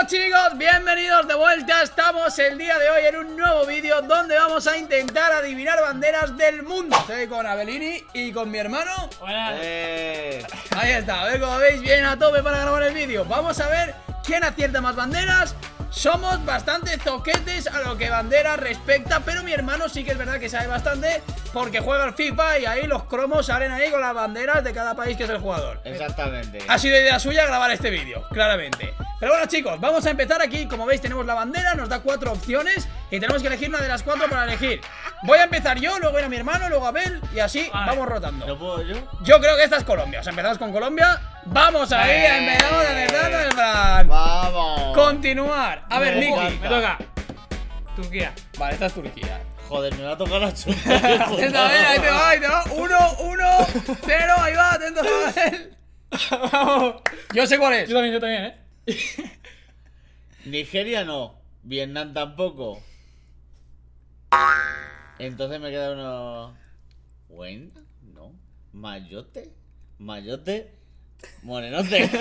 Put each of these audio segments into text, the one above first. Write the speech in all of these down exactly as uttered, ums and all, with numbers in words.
chicos, bienvenidos de vuelta. Estamos el día de hoy en un nuevo vídeo donde vamos a intentar adivinar banderas del mundo. Estoy con Abelini y con mi hermano. Buenas. Eh. Ahí está, a ver como veis, bien a tope para grabar el vídeo. Vamos a ver quién acierta más banderas. Somos bastante zoquetes a lo que banderas respecta, pero mi hermano sí que es verdad que sabe bastante porque juega al FIFA y ahí los cromos salen ahí con las banderas de cada país que es el jugador. Exactamente. Ha sido idea suya grabar este vídeo, claramente. Pero bueno chicos, vamos a empezar aquí. Como veis tenemos la bandera, nos da cuatro opciones y tenemos que elegir una de las cuatro para elegir. Voy a empezar yo, luego irá mi hermano, luego Abel y así vale. Vamos rotando. ¿No puedo yo? Yo creo que esta es Colombia, o sea, empezamos con Colombia. Vamos ahí, eh, empezamos de verdad el plan. Vamos. Continuar. A ver, Miki, me toca. Turquía. Vale, esta es Turquía. Joder, me va a tocar la chupa. Esta vez, ahí te va, ahí te va. Uno, uno, cero, ahí va, atentos a Abel. Vamos. Yo sé cuál es. Yo también, yo también, eh. Nigeria no. Vietnam tampoco. Entonces me queda uno. ¿Wayne? No. ¿Mayotte? ¿Mayotte? Morenote.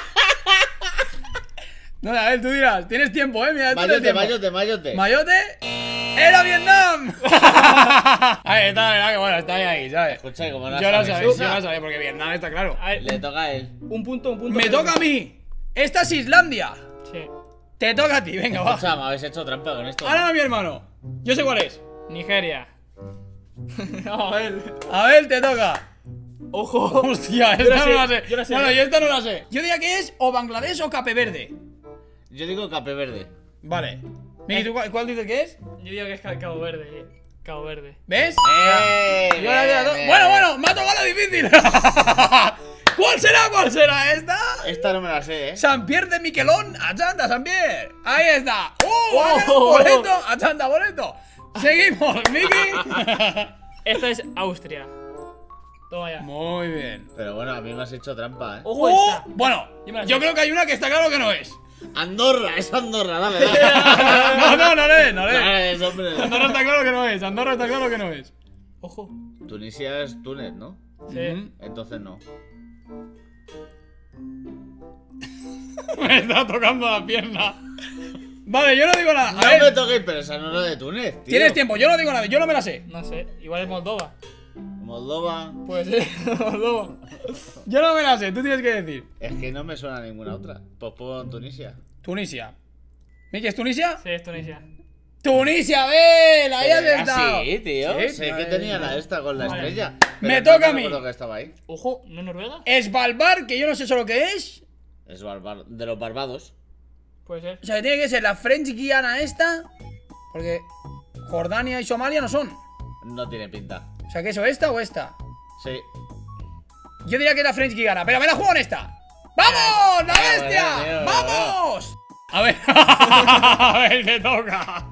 No, a ver, tú dirás, tienes tiempo, eh. Mira, Mayotte, Mayotte, Mayotte. Mayotte. ¡Era Vietnam! Ahí está, verdad que bueno, está ahí, ahí, ¿sabes? Escucha, como no Yo la sabes sabía, yo esa, la sabía porque Vietnam está claro. A ver, le toca a él. un punto, un punto. Me toca a mí. Esta es Islandia. Sí. Te toca a ti, venga, va. Escucha, me habéis hecho trampa con esto. Ahora a mi hermano. Yo sé cuál es. Nigeria. No, a ver. A ver, te toca. Ojo. Hostia, Yo esta la no sé, la sé. yo la sé. No, no, yo esta no la sé. Yo diría que es o Bangladesh o Cape Verde. Yo digo Cape Verde. Vale. Miki, ¿tú cuál, cuál dices que es? Yo digo que es Cabo Verde, eh. Cabo Verde. ¿Ves? ¡Eh! Yo la digo a to- Bueno, bueno, me ha tocado la difícil. ¿Cuál será? ¿Cuál será esta? Esta no me la sé, eh. San Pierre de Miquelón, Achanta, San Pierre. Ahí está. ¡Uh! Oh. ¡Boleto! Achanta, boleto. Seguimos, Miki. Esta es Austria. Toma ya. Muy bien. Pero bueno, a mí me has hecho trampa, eh. Ojo Uh, esta. bueno, Yo me la sé. yo creo que hay una que está claro que no es. Andorra, es Andorra, dale, dale. No, no, no es, no es. Dale, es, hombre. Andorra está claro que no es. Andorra está claro que no es. Ojo. Tunisia es Túnez, ¿no? Sí. Ujú. Entonces no. Me está tocando la pierna. Vale, yo no digo nada. A No ver, me toquéis, pero esa no es la de Túnez, tío. tienes tiempo, yo no digo nada, yo no me la sé. No sé. Igual es Moldova. Moldova. Puede ser. Moldova. Yo no me la sé, tú tienes que decir. Es que no me suena ninguna otra. Pues pongo Tunisia. Tunisia. ¿Miki es Tunisia? Sí, es Tunisia. Tunisia, ven, ahí has Era estado. así, tío. Sí, sé no, que es- tenía la esta con la Vale. estrella. Me pero toca no a mí. recuerdo que estaba ahí. Ojo, ¿no es Noruega? Svalbard, que yo no sé solo qué es. Es Barbar- de los Barbados. Puede ser. O sea, que tiene que ser la French Guiana esta. Porque Jordania y Somalia no son. No tiene pinta. O sea, que eso, esta o esta. Sí. Yo diría que es la French Guiana, pero me la juego en esta. ¡Vamos! ¡La Bien, bestia! bien, bien, ¡Vamos! A ver, a ver, te toca.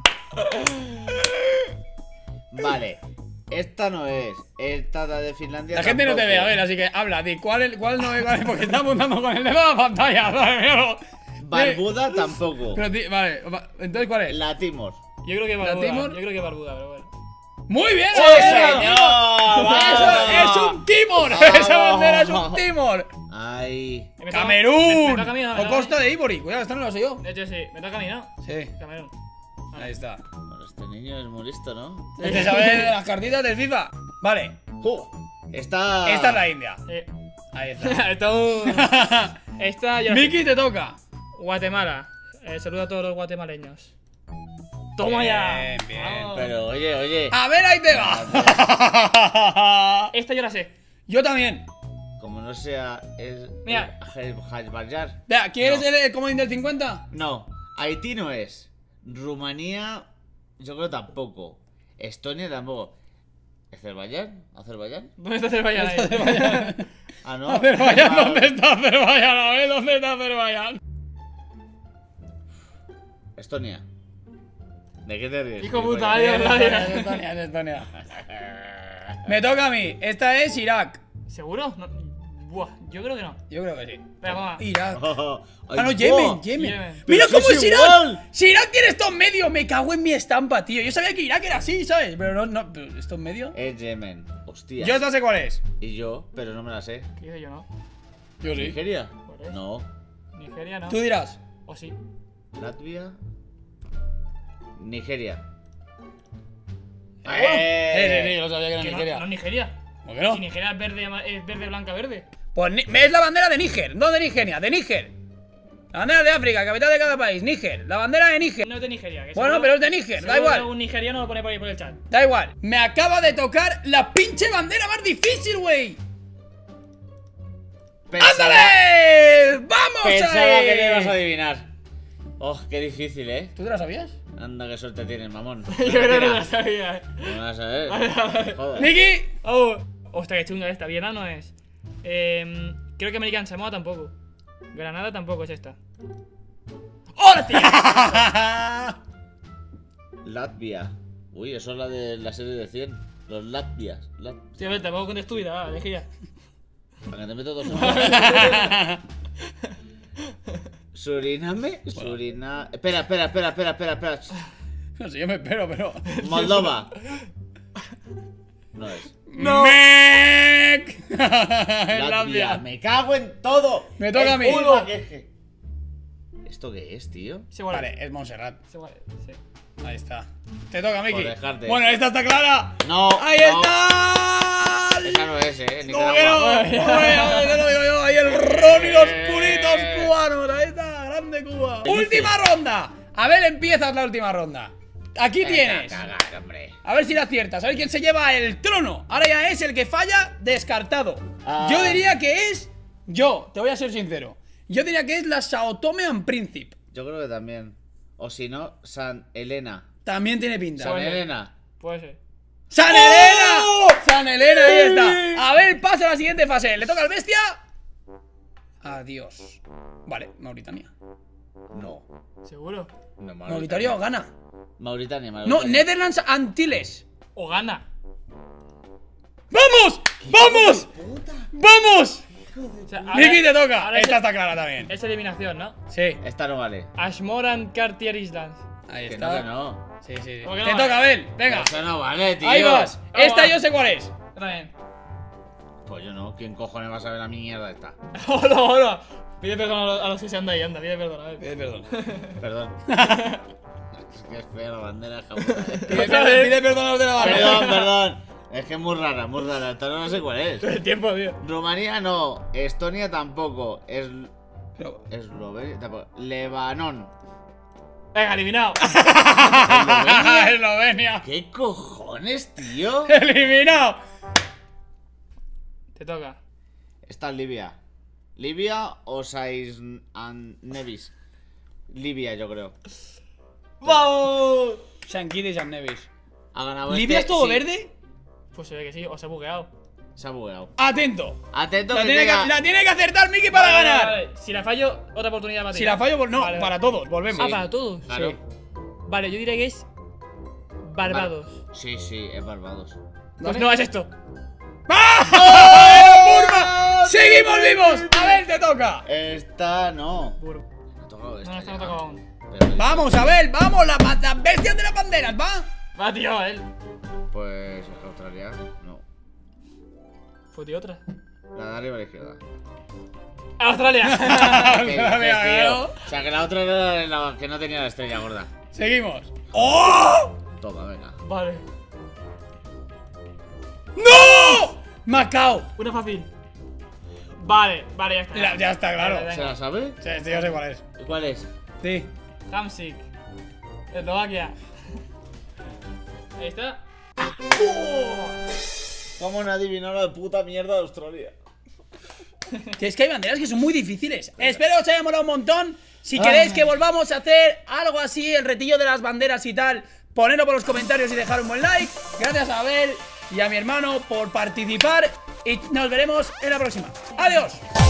Vale. Esta no es. Esta la de Finlandia. La gente no te tampoco. ve, a ver, así que habla, di cuál, es- cuál no es, cuál es, porque está apuntando con el dedo a la pantalla, ¿sabes? Pero- Barbuda tampoco. Pero, di- vale, va- entonces, ¿cuál es? La Timor. Yo creo que ¿La Barbuda. Timor? Yo creo que Barbuda, pero bueno. ¡Muy bien! ¡Sí, Abel! señor! ¡Eso es un Timor! Vamos. ¡Esa bandera es un Timor! Ay. Me toca- ¡Camerún! Me, me toca a mí, no, me O toca a mí. Costa de Ivory. Cuidado, esta no la sé yo. De hecho, sí. Me toca a mí, ¿no? Sí. Camerún. Ahí está. Bueno, este niño es muy listo, ¿no? Este sabe las cartitas del FIFA. Vale, ¡Uh! Esta. esta es la India. Sí. Ahí está. Está un... Esta yo... Miki, te toca. Guatemala. Eh, saludo a todos los guatemaleños. ¡Toma ya! Bien, bien. Vamos. Pero oye, oye. A ver, ahí te va. Esta yo la sé. Yo también. Como no sea. Es. Mira. Hajbayar. Vea, ¿quieres No. el, el comodín del cincuenta? No. Haití no es. Rumanía. Yo creo tampoco. Estonia tampoco. ¿Azerbaiyán? ¿Azerbaiyán? ¿Dónde está Azerbaiyán ahí? Ah, no. Azerbaiyán, Ah, ¿dónde está Azerbaiyán? A ver, ¿dónde está Azerbaiyán? Estonia. ¿De qué te ríes? Hijo gilipollas? puta, Ay, Es ay, Estonia, ay. es Estonia, es Estonia. Me toca a mí. Esta es Irak. ¿Seguro? No. Buah, yo creo que no. Yo creo que sí. Venga, vamos. Irak. Oh, Ah, no, ay, Yemen, oh. Yemen. Yemen. Mira Pero cómo si es es Irak. igual. Si Irak tiene esto en medio, me cago en mi estampa, tío. Yo sabía que Irak era así, ¿sabes? Pero no, no, pero esto en medio. Es Yemen. Hostia. Yo esta sé cuál es. Y yo, pero no me la sé. ¿Qué digo yo no? Yo ¿Nigeria? Por eso. No. Nigeria no. Tú dirás. ¿O sí? Latvia. Nigeria. ¿Seguro? Eh. Sí, sí, sí, yo lo sabía que era Que no, Nigeria. no es Nigeria. ¿Por qué no? Si Nigeria es verde, ama- es verde, blanca, verde. Pues ni- es la bandera de Níger, no de Nigeria, de Níger. La bandera de África, capital de cada país, Níger. La bandera de Níger. No es de Nigeria. Que Bueno, seguro- pero es de Níger, da seguro igual. que Un nigeriano lo pone por ahí por el chat. Da igual. Me acaba de tocar la pinche bandera más difícil, güey. Pensaba, ¡Ándale! ¡Vamos pensaba ahí! que le ibas a adivinar. Oh, qué difícil, eh. ¿Tú te la sabías? Anda, qué suerte tienes, mamón. Yo creo que no lo sabía. eh. No me vas a ver. Vale, vale. Joder. ¡Miki! Oh, hostia, qué chunga esta. Vietnam no es. Eh, creo que American Samoa tampoco. Granada tampoco es esta. ¡Hola, tío! Latvia. Uy, eso es la de la serie de cien. Los Latvias. Lat... Sí, a ver, tampoco contes tu vida, va, deje ya. Para que te meto dos en Suriname. Surina. Espera, espera, espera, espera, espera, espera. No sé, yo me espero, pero. Moldova. No es. ¡No! ¡Mec! Latvia. Latvia. Me cago en todo. Me toca El a mí. culo que eje. ¿Esto qué es, tío? Se igual. Vale, es Montserrat. Se igual, sí. Ahí está. Te toca, Miki. Por dejarte. Bueno, esta está clara. No. ¡Ahí no. está! Esa no es, eh. ¿Cómo que no? Nicaragua. Hombre, te lo digo yo. Ahí el ron y los puritos cubanos. Ahí está, grande Cuba. Última ronda. A ver, empiezas la última ronda. Aquí Venga, tienes. cagar, hombre. A ver si la aciertas. A ver quién se lleva el trono. Ahora ya es el que falla, descartado. Ah. Yo diría que es. Yo, te voy a ser sincero. Yo diría que es la Sao Tome and Príncipe. Yo creo que también. O si no, San Elena. También tiene pinta. San Bueno. Elena. Puede ser. ¡San Elena! ¡San Elena! Ahí está. A ver, pasa a la siguiente fase. ¿Le toca al bestia? Adiós. Vale, Mauritania. No. ¿Seguro? No, Mauritania gana. Mauritania, Mauritania. No, Netherlands Antilles. O gana. ¡Vamos! ¡Vamos! ¡Vamos! O sea, ahora- Miki, te toca. ahora Esta es, está clara también. es eliminación, ¿no? Sí. Esta no vale. Ashmore and Cartier Islands. Ahí Que está. no, que no. Sí, sí, sí. ¿Cómo que Te no toca, vale? Abel. Venga. Eso no vale, tío. Ahí vas. Vamos, Esta va. yo sé cuál es. Yo también. Pues yo no. ¿Quién cojones va a saber la mierda esta? Hola, hola. Pide perdón a los, a los que se andan ahí, anda, pide perdón, a ver. Pide perdón. Perdón. Es que es fea la bandera japonesa. Pide, perdón, pide perdón a los de la barra. Perdón, perdón. Es que es muy rara, muy rara. Esta no sé cuál es. El tiempo, tío. Rumanía no. Estonia tampoco. Es. Pero- Eslovenia tampoco. Lebanon. Venga, eliminado. ¿Eslovenia? Eslovenia. ¿Qué cojones, tío? Eliminado. Te toca. Esta es Libia. ¿Libia o Sais and Nevis? Libia, yo creo. ¡Vamos! San Kitts y San Nevis. Ha ganado ¿Libia este, es todo sí. verde? Pues se ve que sí, os he bugueado. Se ha bugueado. Atento. Atento La que tiene que, tenga- la tiene que acertar Miki para Vale, ganar. vale, vale. Si la fallo, otra oportunidad para ti. Si la fallo, pues no, Vale, vale. para todos, volvemos. Ah, para todos. Claro. Sí. Vale, yo diría que es Barbados. Sí, sí, es Barbados. Pues no, es esto. ¡Burma! ¡Seguimos vivos! A ver, te toca. Esta no. Bur- Me ha tocado esta. No, esta no ya. toca aún. Pero- Vamos, a ver, vamos, las las bestias de las banderas, ¿va? Va, tío, él. Pues Australia, no. Pues tío, otra. La de arriba a la izquierda. Australia. ¿Qué dices, Australia, tío? ¿no? O sea, que la otra era la que no tenía la estrella gorda. Seguimos. ¡Oh! Toma, venga. Vale. ¡No! Macao. Una fácil. Vale, vale, ya está. Ya, ya está, claro. Vale, ¿Se venga. la sabe? Sí, sí, yo sé cuál es. ¿Cuál es? Sí. Hamsik. Eslovaquia. Ahí está. ¿Cómo no adivinó la puta mierda de Australia? Que es que hay banderas que son muy difíciles. Espero que os haya molado un montón. Si queréis que volvamos a hacer algo así, el retillo de las banderas y tal, ponedlo por los comentarios y dejar un buen like. Gracias a Abel y a mi hermano por participar. Y nos veremos en la próxima. ¡Adiós!